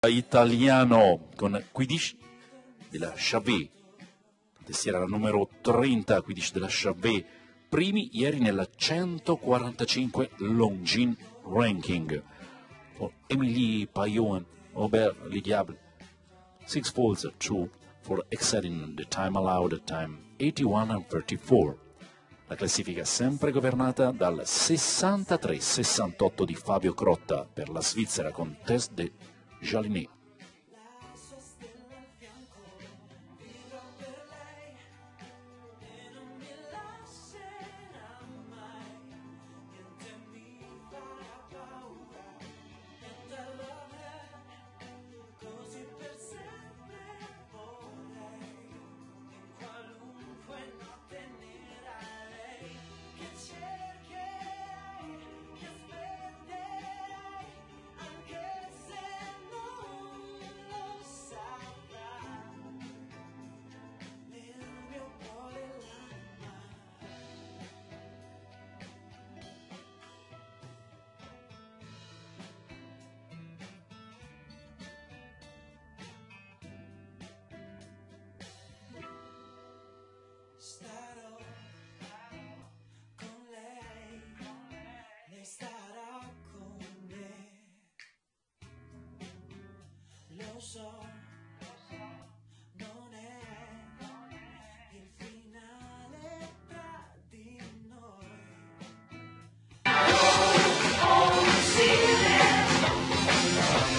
italiano con 15 della Chavet, testiera la numero 30, 15 della Chavet, primi ieri nella 145 Longines ranking. For Émilie Paillon, Robert Le Diable, 6 falls are true for exceeding the time allowed at time 81:34. La classifica è sempre governata dal 63-68 di Fabio Crotta per la Svizzera con Tess de Jalinet. Starò con lei, lei starà con me. Lo so, non è il finale tra di noi.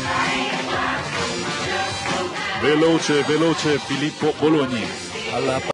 Veloce Filippo Bologna alla